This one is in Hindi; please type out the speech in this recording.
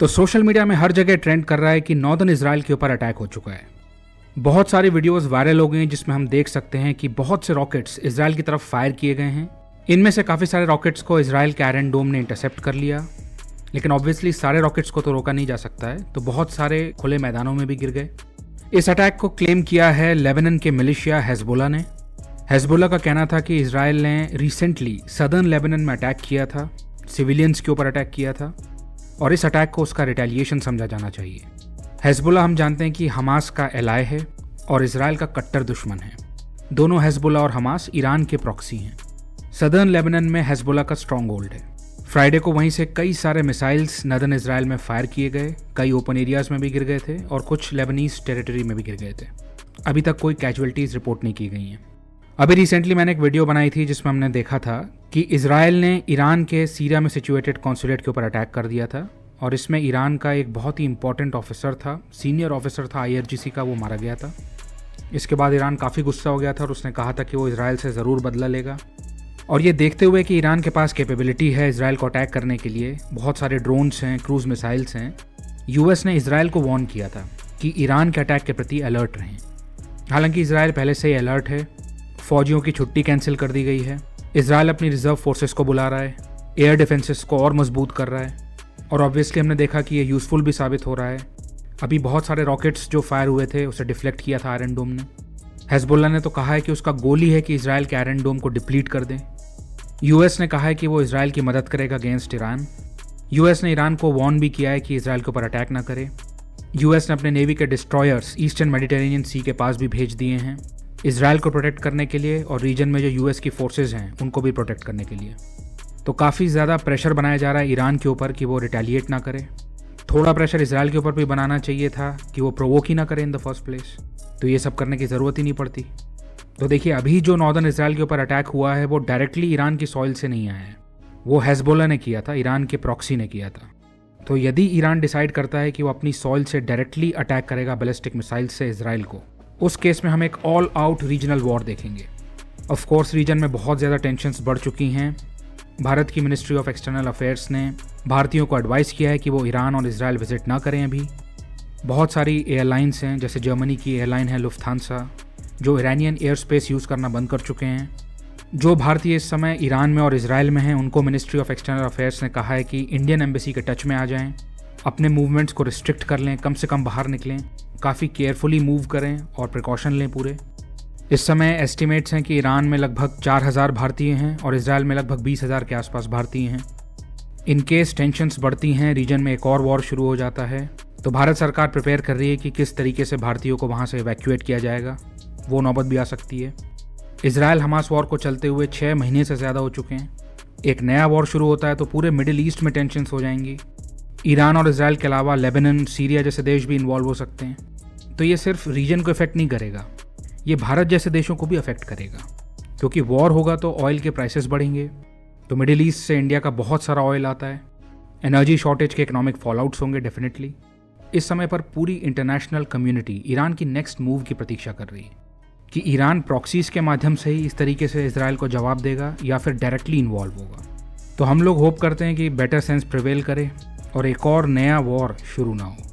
तो सोशल मीडिया में हर जगह ट्रेंड कर रहा है कि नॉर्दर्न इजराइल के ऊपर अटैक हो चुका है। बहुत सारी वीडियोस वायरल हो गई हैं जिसमें हम देख सकते हैं कि बहुत से रॉकेट्स इजराइल की तरफ फायर किए गए हैं। इनमें से काफ़ी सारे रॉकेट्स को इजराइल के आयरन डोम ने इंटरसेप्ट कर लिया, लेकिन ऑब्वियसली सारे रॉकेट्स को तो रोका नहीं जा सकता है, तो बहुत सारे खुले मैदानों में भी गिर गए। इस अटैक को क्लेम किया है लेबनान के मिलिशिया हेजबोला ने। हेजबोला का कहना था कि इजराइल ने रिसेंटली सदर्न लेबनान में अटैक किया था, सिविलियंस के ऊपर अटैक किया था, और इस अटैक को उसका रिटेलिएशन समझा जाना चाहिए। हेजबोला हम जानते हैं कि हमास का एलाय है और इजराइल का कट्टर दुश्मन है। दोनों हेजबोला और हमास ईरान के प्रॉक्सी हैं। सदर्न लेबनान में हेजबोला का स्ट्रॉन्ग होल्ड है। फ्राइडे को वहीं से कई सारे मिसाइल्स नदर्न इजराइल में फायर किए गए, कई ओपन एरियाज में भी गिर गए थे और कुछ लेबनीज टेरिटरी में भी गिर गए थे। अभी तक कोई कैजुअलिटीज रिपोर्ट नहीं की गई हैं। अभी रिसेंटली मैंने एक वीडियो बनाई थी जिसमें हमने देखा था कि इजराइल ने ईरान के सीरिया में सिचुएटेड कॉन्सुलेट के ऊपर अटैक कर दिया था, और इसमें ईरान का एक बहुत ही इंपॉर्टेंट ऑफिसर था, सीनियर ऑफिसर था IRGC का, वो मारा गया था। इसके बाद ईरान काफ़ी गुस्सा हो गया था और उसने कहा था कि वो इजराइल से ज़रूर बदला लेगा। और ये देखते हुए कि ईरान के पास कैपेबिलिटी है इजराइल को अटैक करने के लिए, बहुत सारे ड्रोन्स हैं, क्रूज मिसाइल्स हैं, US ने इजराइल को वार्न किया था कि ईरान के अटैक के प्रति अलर्ट रहें। हालांकि इजराइल पहले से ही अलर्ट है, फौजियों की छुट्टी कैंसिल कर दी गई है, इजराइल अपनी रिजर्व फोर्सेस को बुला रहा है, एयर डिफेंसेस को और मजबूत कर रहा है, और ऑब्वियसली हमने देखा कि ये यूज़फुल भी साबित हो रहा है। अभी बहुत सारे रॉकेट्स जो फायर हुए थे उसे डिफ्लेक्ट किया था आयरन डोम ने। हेजबोला ने तो कहा है कि उसका गोल ही है कि इजराइल के आयरन डोम को डिप्लीट कर दें। US ने कहा है कि वो इजराइल की मदद करेगा अगेंस्ट ईरान। US ने ईरान को वार्न भी किया है कि इजराइल के ऊपर अटैक ना करे। US ने अपने नेवी के डिस्ट्रॉयर्स ईस्टर्न मेडिटेरेनियन सी के पास भी भेज दिए हैं, इजराइल को प्रोटेक्ट करने के लिए, और रीजन में जो US की फोर्सेज हैं उनको भी प्रोटेक्ट करने के लिए। तो काफ़ी ज़्यादा प्रेशर बनाया जा रहा है ईरान के ऊपर कि वो रिटेलिएट ना करे। थोड़ा प्रेशर इजराइल के ऊपर भी बनाना चाहिए था कि वो प्रोवोक ही ना करे इन द फर्स्ट प्लेस, तो ये सब करने की ज़रूरत ही नहीं पड़ती। तो देखिए, अभी जो नॉर्दर्न इजराइल के ऊपर अटैक हुआ है वो डायरेक्टली ईरान की सॉइल से नहीं आया है, वो हेजबोला ने किया था, ईरान के प्रॉक्सी ने किया था। तो यदि ईरान डिसाइड करता है कि वो अपनी सॉइल से डायरेक्टली अटैक करेगा बैलिस्टिक मिसाइल से इजराइल को, उस केस में हम एक ऑल आउट रीजनल वॉर देखेंगे। ऑफ कोर्स रीजन में बहुत ज़्यादा टेंशन्स बढ़ चुकी हैं। भारत की मिनिस्ट्री ऑफ एक्सटर्नल अफेयर्स ने भारतीयों को एडवाइस किया है कि वो ईरान और इजराइल विजिट ना करें। अभी बहुत सारी एयरलाइंस हैं, जैसे जर्मनी की एयरलाइन है लुफ्थांसा, जो ईरानियन एयर स्पेस यूज़ करना बंद कर चुके हैं। जो भारतीय इस समय ईरान में और इजराइल में हैं उनको मिनिस्ट्री ऑफ एक्सटर्नल अफेयर्स ने कहा है कि इंडियन एम्बेसी के टच में आ जाएं, अपने मूवमेंट्स को रिस्ट्रिक्ट कर लें, कम से कम बाहर निकलें, काफ़ी केयरफुली मूव करें और प्रिकॉशन लें पूरे। इस समय एस्टिमेट्स हैं कि ईरान में लगभग 4000 भारतीय हैं और इजराइल में लगभग 20,000 के आसपास भारतीय हैं। इन केस टेंशन्स बढ़ती हैं, रीजन में एक और वॉर शुरू हो जाता है, तो भारत सरकार प्रिपेयर कर रही है कि किस तरीके से भारतीयों को वहाँ से इवैक्यूएट किया जाएगा। वो नौबत भी आ सकती है। इजराइल हमास वॉर को चलते हुए 6 महीने से ज़्यादा हो चुके हैं। एक नया वॉर शुरू होता है तो पूरे मिडिल ईस्ट में टेंशन्स हो जाएंगी। ईरान और इजराइल के अलावा लेबनान, सीरिया जैसे देश भी इन्वॉल्व हो सकते हैं। तो ये सिर्फ रीजन को इफेक्ट नहीं करेगा, ये भारत जैसे देशों को भी अफेक्ट करेगा, क्योंकि वॉर होगा तो ऑयल के प्राइसेस बढ़ेंगे। तो मिडिल ईस्ट से इंडिया का बहुत सारा ऑयल आता है, एनर्जी शॉर्टेज के इकोनॉमिक फॉलआउट्स होंगे डेफिनेटली। इस समय पर पूरी इंटरनेशनल कम्युनिटी ईरान की नेक्स्ट मूव की प्रतीक्षा कर रही है कि ईरान प्रॉक्सीज के माध्यम से ही इस तरीके से इजराइल को जवाब देगा या फिर डायरेक्टली इन्वॉल्व होगा। तो हम लोग होप करते हैं कि बेटर सेंस प्रिवेल करे और एक और नया वॉर शुरू ना हो।